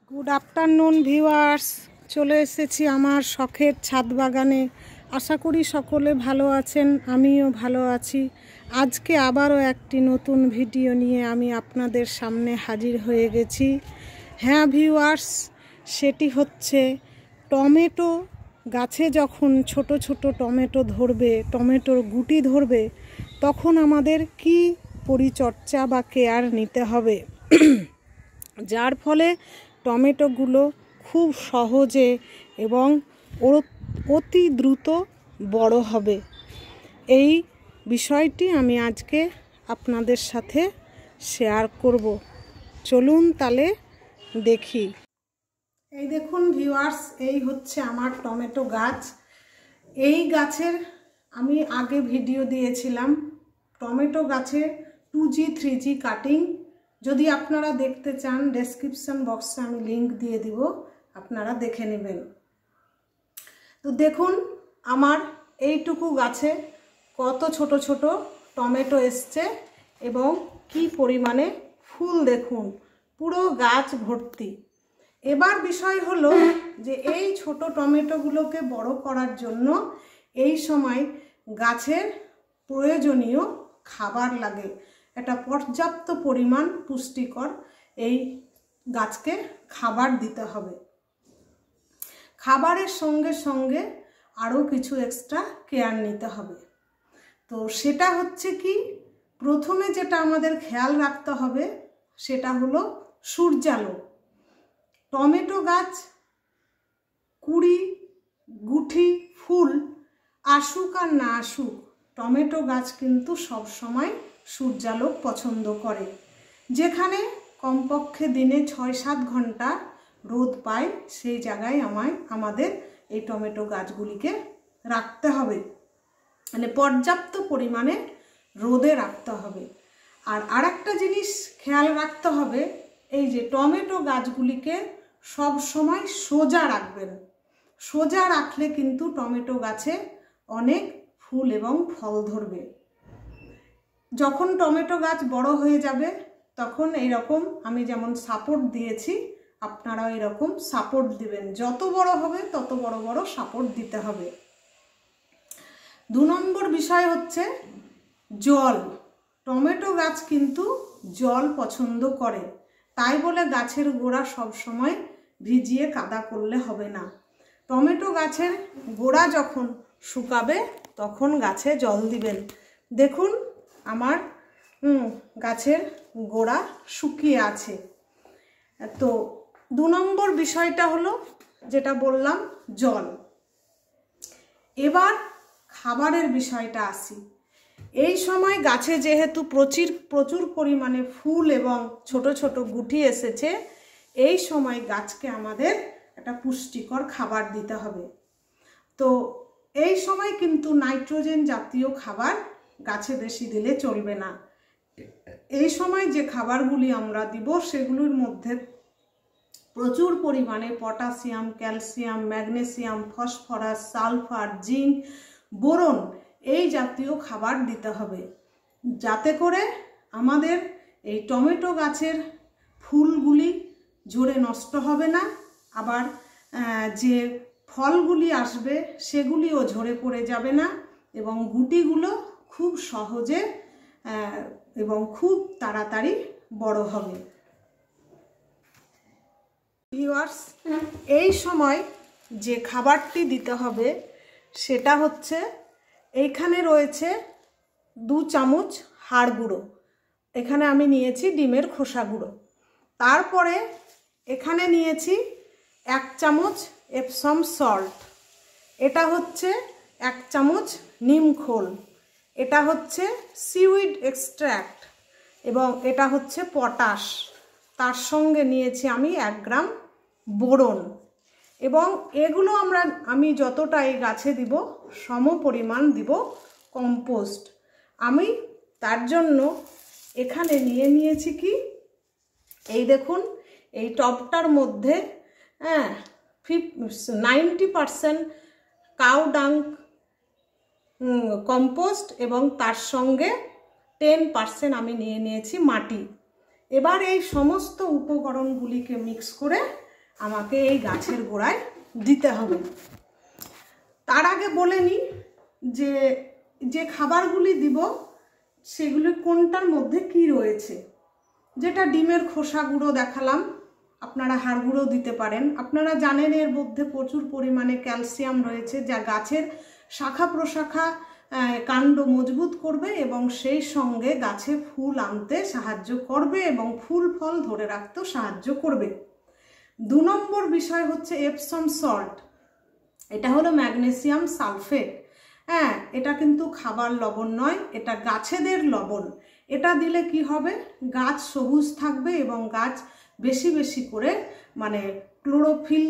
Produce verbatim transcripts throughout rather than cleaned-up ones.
Good afternoon viewers, চলে এসেছি আমার শখের ছাদ বাগানে। আশা করি সকলে ভালো আছেন, আমিও ভালো আছি। আজকে আবারও একটি নতুন ভিডিও নিয়ে আমি আপনাদের সামনে হাজির হয়ে গেছি। হ্যাঁ ভিউয়ার্স, সেটি হচ্ছে টমেটো গাছে যখন ছোট ছোট টমেটো ধরবে, টমেটোর গুটি ধরবে, তখন আমাদের কি পরিচর্যা বা কেয়ার নিতে হবে, যার ফলে টমেটোগুলো খুব সহজে এবং অতি দ্রুত বড় হবে। এই বিষয়টি আমি আজকে আপনাদের সাথে শেয়ার করব। চলুন তাহলে দেখি। এই দেখুন ভিউয়ার্স, এই হচ্ছে আমার টমেটো গাছ। এই গাছের আমি আগে ভিডিও দিয়েছিলাম টমেটো গাছের two G three G cutting. যদি আপনারা দেখতে চান, ডেসক্রিপশন বক্সে আমি লিংক দিয়ে দিব, আপনারা দেখে নেবেন। তো দেখুন আমার এইটুকু গাছে কত ছোট ছোট টমেটো এসছে এবং কি পরিমাণে ফুল দেখুন, পুরো গাছ ভর্তি। এবার বিষয় হলো যে এই ছোট টমেটোগুলোকে বড় করার জন্য এই সময় গাছের প্রয়োজনীয় খাবার লাগে। এটা পর্যাপ্ত পরিমাণ পুষ্টিকর এই গাছকে খাবার দিতে হবে। খাবারের সঙ্গে সঙ্গে আরও কিছু এক্সট্রা কেয়ার নিতে হবে। তো সেটা হচ্ছে কি, প্রথমে যেটা আমাদের খেয়াল রাখতে হবে সেটা হলো সূর্যালো। টমেটো গাছ কুড়ি, গুটি, ফুল আসুক আর না আসুক, টমেটো গাছ কিন্তু সব সময় সূর্যালোক পছন্দ করে। যেখানে কমপক্ষে দিনে ছয় সাত ঘন্টা রোদ পায়, সেই জায়গায় আমায় আমাদের এই টমেটো গাছগুলিকে রাখতে হবে, মানে পর্যাপ্ত পরিমাণে রোদে রাখতে হবে। আর আরেকটা জিনিস খেয়াল রাখতে হবে, এই যে টমেটো গাছগুলিকে সব সময় সোজা রাখবেন। সোজা রাখলে কিন্তু টমেটো গাছে অনেক ফুল এবং ফল ধরবে। যখন টমেটো গাছ বড় হয়ে যাবে তখন এইরকম আমি যেমন সাপোর্ট দিয়েছি, আপনারাও এরকম সাপোর্ট দিবেন। যত বড় হবে তত বড় বড় সাপোর্ট দিতে হবে। দু নম্বর বিষয় হচ্ছে জল। টমেটো গাছ কিন্তু জল পছন্দ করে, তাই বলে গাছের গোড়া সব সময় ভিজিয়ে কাদা করলে হবে না। টমেটো গাছের গোড়া যখন শুকাবে তখন গাছে জল দিবেন। দেখুন আমার গাছের গোড়া শুকিয়ে আছে। তো দু নম্বর বিষয়টা হলো যেটা বললাম, জল। এবার খাবারের বিষয়টা আসি। এই সময় গাছে যেহেতু প্রচুর প্রচুর পরিমাণে ফুল এবং ছোট ছোট গুটি এসেছে, এই সময় গাছকে আমাদের একটা পুষ্টিকর খাবার দিতে হবে। তো এই সময় কিন্তু নাইট্রোজেন জাতীয় খাবার গাছে বেশি দিলে চলবে না। এই সময় যে খাবারগুলি আমরা দিব সেগুলোর মধ্যে প্রচুর পরিমাণে potassium, calcium, magnesium, phosphorus, sulphur, zinc, boron এই জাতীয় খাবার দিতে হবে, যাতে করে আমাদের এই টমেটো গাছের ফুলগুলি ঝরে নষ্ট হবে না, আবার যে ফলগুলি আসবে সেগুলিও ঝরে পড়ে যাবে না এবং গুটিগুলো খুব সহজে এবং খুব তাড়াতাড়ি বড় হবে। ভিউয়ার্স, এই সময় যে খাবারটি দিতে হবে সেটা হচ্ছে, এইখানে রয়েছে দু চামচ হাড় গুঁড়ো, এখানে আমি নিয়েছি ডিমের খোসা গুঁড়ো। তারপরে এখানে নিয়েছি এক চামচ এপসম সল্ট, এটা হচ্ছে এক চামচ নিম খোল, এটা হচ্ছে সিউইড এক্সট্র্যাক্ট এবং এটা হচ্ছে পটাশ। তার সঙ্গে নিয়েছি আমি এক গ্রাম বোরন। এবং এগুলো আমরা আমি যতটা এই গাছে দিব সম পরিমাণ দিব কম্পোস্ট। আমি তার জন্য এখানে নিয়ে নিয়েছি কি, এই দেখুন এই টবটার মধ্যে হ্যাঁ ফিফ ninety percent cow dung compost এবং তার সঙ্গে টেন পারসেন্ট আমি নিয়ে নিয়েছি মাটি। এবার এই সমস্ত উপকরণগুলিকে মিক্স করে আমাকে এই গাছের গোড়ায় দিতে হবে। তার আগে বলে নিই যে যে খাবারগুলি দিব সেগুলি কোনটার মধ্যে কি রয়েছে। যেটা ডিমের খোসা গুঁড়ো দেখালাম, আপনারা হাড় গুঁড়ো দিতে পারেন। আপনারা জানেন এর মধ্যে প্রচুর পরিমাণে ক্যালসিয়াম রয়েছে, যা গাছের শাখা প্রশাখা কাণ্ড মজবুত করবে এবং সেই সঙ্গে গাছে ফুল আনতে সাহায্য করবে এবং ফুল ফল ধরে রাখতেও সাহায্য করবে। দু নম্বর বিষয় হচ্ছে এপসম সল্ট। এটা হলো ম্যাগনেসিয়াম সালফেট। হ্যাঁ, এটা কিন্তু খাবার লবণ নয়, এটা গাছেদের লবণ। এটা দিলে কি হবে, গাছ সবুজ থাকবে এবং গাছ বেশি বেশি করে মানে ক্লোরোফিল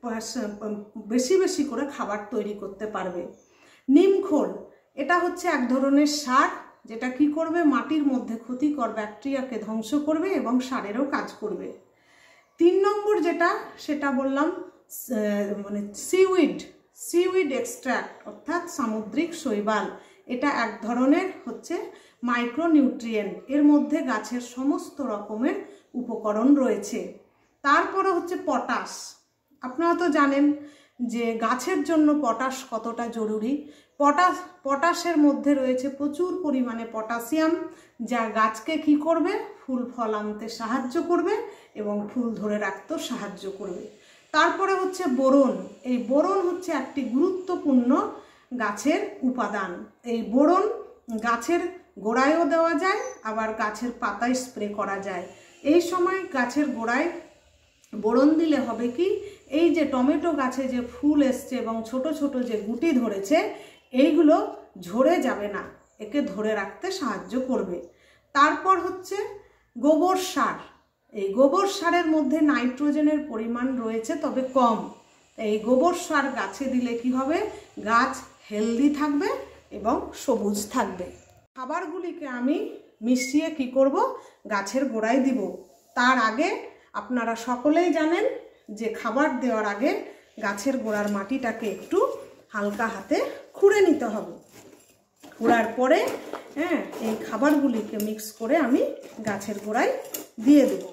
বেশি বেশি করে খাবার তৈরি করতে পারবে। নিমখোল, এটা হচ্ছে এক ধরনের সার, যেটা কি করবে, মাটির মধ্যে ক্ষতিকর ব্যাকটেরিয়াকে ধ্বংস করবে এবং সারেরও কাজ করবে। তিন নম্বর যেটা সেটা বললাম মানে সিউইড সিউইড এক্সট্র্যাক্ট অর্থাৎ সামুদ্রিক শৈবাল। এটা এক ধরনের হচ্ছে মাইক্রোনিউট্রিয়েন্ট, এর মধ্যে গাছের সমস্ত রকমের উপকরণ রয়েছে। তারপরে হচ্ছে পটাশ। আপনারা তো জানেন যে গাছের জন্য পটাশ কতটা জরুরি। পটাশ পটাশের মধ্যে রয়েছে প্রচুর পরিমাণে পটাশিয়াম, যা গাছকে কি করবে, ফুল ফল আনতে সাহায্য করবে এবং ফুল ধরে রাখতেও সাহায্য করবে। তারপরে হচ্ছে বোরন। এই বোরন হচ্ছে একটি গুরুত্বপূর্ণ গাছের উপাদান। এই বোরন গাছের গোড়ায়ও দেওয়া যায়, আবার গাছের পাতায় স্প্রে করা যায়। এই সময় গাছের গোড়ায় বোরন দিলে হবে কি, এই যে টমেটো গাছে যে ফুল এসছে এবং ছোট ছোট যে গুটি ধরেছে, এইগুলো ঝরে যাবে না, একে ধরে রাখতে সাহায্য করবে। তারপর হচ্ছে গোবর সার। এই গোবর সারের মধ্যে নাইট্রোজেনের পরিমাণ রয়েছে, তবে কম। এই গোবর সার গাছে দিলে কি হবে, গাছ হেলদি থাকবে এবং সবুজ থাকবে। খাবারগুলিকে আমি মিশিয়ে কি করব, গাছের গোড়ায় দিব। তার আগে আপনারা সকলেই জানেন যে খাবার দেওয়ার আগে গাছের গোড়ার মাটিটাকে একটু হালকা হাতে খুঁড়ে নিতে হবে। খুঁড়ার পরে হ্যাঁ এই খাবারগুলিকে মিক্স করে আমি গাছের গোড়ায় দিয়ে দেব।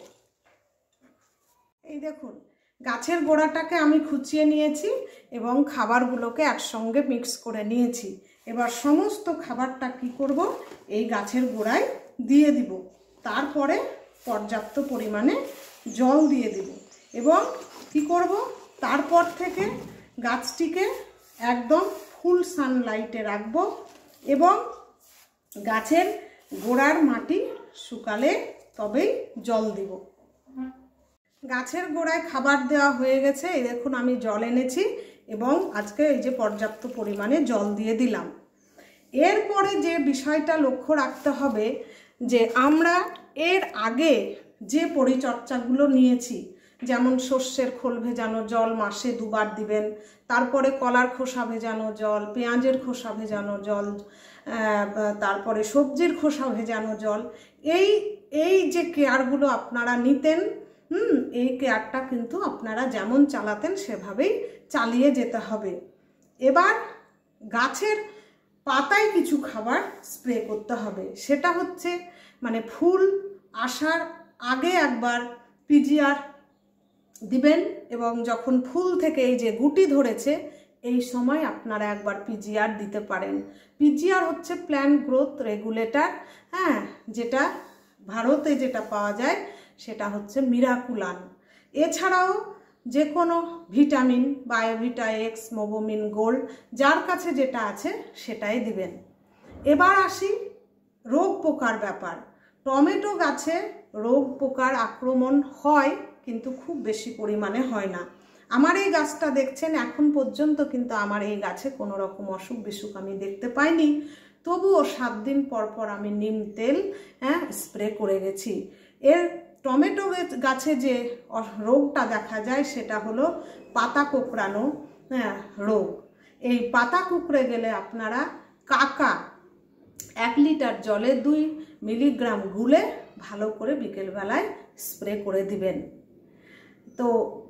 এই দেখুন, গাছের গোড়াটাকে আমি খুঁচিয়ে নিয়েছি এবং খাবারগুলোকে একসঙ্গে মিক্স করে নিয়েছি। এবার সমস্ত খাবারটা কি করব, এই গাছের গোড়ায় দিয়ে দিব। তারপরে পর্যাপ্ত পরিমাণে জল দিয়ে দিব এবং কি করব, তারপর থেকে গাছটিকে একদম ফুল সানলাইটে রাখব এবং গাছের গোড়ার মাটি শুকালে তবেই জল দিব। গাছের গোড়ায় খাবার দেওয়া হয়ে গেছে। এই দেখুন আমি জল এনেছি এবং আজকে এই যে পর্যাপ্ত পরিমাণে জল দিয়ে দিলাম। এরপরে যে বিষয়টা লক্ষ্য রাখতে হবে যে আমরা এর আগে যে পরিচর্যাগুলো নিয়েছি, যেমন সর্ষের খোল ভেজানো জল মাসে দুবার দিবেন, তারপরে কলার খোসা ভেজানো জল, পেঁয়াজের খোসা ভেজানো জল, তারপরে সবজির খোসা ভেজানো জল, এই এই যে কেয়ারগুলো আপনারা নিতেন, হুম এই কেয়ারটা কিন্তু আপনারা যেমন চালাতেন সেভাবেই চালিয়ে যেতে হবে। এবার গাছের পাতায় কিছু খাবার স্প্রে করতে হবে। সেটা হচ্ছে মানে ফুল আসার আগে একবার পিজিআর দিবেন এবং যখন ফুল থেকে এই যে গুটি ধরেছে এই সময় আপনারা একবার পিজিআর দিতে পারেন। পিজিআর হচ্ছে প্ল্যান্ট গ্রোথ রেগুলেটর, হ্যাঁ, যেটা ভারতে যেটা পাওয়া যায় সেটা হচ্ছে মিরাকুলান। এছাড়াও যে কোনো vitamin, Biovita X, Mobomin gold, যার কাছে যেটা আছে সেটাই দিবেন। এবার আসি রোগ পোকার ব্যাপার। টমেটো গাছে রোগ পোকার আক্রমণ হয়, কিন্তু খুব বেশি পরিমাণে হয় না। আমার এই গাছটা দেখছেন, এখন পর্যন্ত কিন্তু আমার এই গাছে কোনো রকম অসুখ বিসুখ আমি দেখতে পাইনি। তবুও সাত দিন পর পর আমি নিম তেল হ্যাঁ স্প্রে করে গেছি। এর টমেটো গাছে যে রোগটা দেখা যায় সেটা হলো পাতা কোঁকড়ানো হ্যাঁ রোগ। এই পাতা কুঁকড়ে গেলে আপনারা কাকা এক লিটার জলে দুই মিলিগ্রাম গুলে ভালো করে বিকেলবেলায় স্প্রে করে দিবেন। তো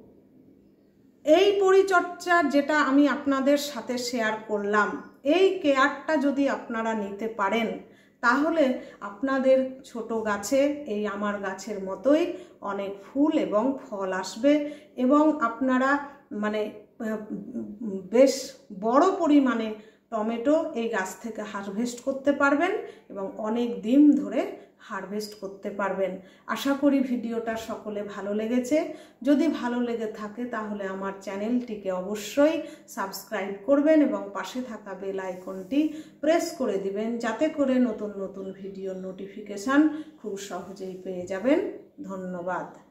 এই পরিচর্যা যেটা আমি আপনাদের সাথে শেয়ার করলাম, এই কেয়ারটা যদি আপনারা নিতে পারেন তাহলে আপনাদের ছোট গাছে এই আমার গাছের মতোই অনেক ফুল এবং ফল আসবে এবং আপনারা মানে বেশ বড় পরিমাণে টমেটো এই গাছ থেকে হারভেস্ট করতে পারবেন এবং অনেক দিন ধরে হারভেস্ট করতে পারবেন। আশা করি ভিডিওটা সকলে ভালো লেগেছে। যদি ভালো লেগে থাকে তাহলে আমার চ্যানেলটিকে অবশ্যই সাবস্ক্রাইব করবেন এবং পাশে থাকা বেল আইকনটি প্রেস করে দিবেন, যাতে করে নতুন নতুন ভিডিওর নোটিফিকেশান খুব সহজেই পেয়ে যাবেন। ধন্যবাদ।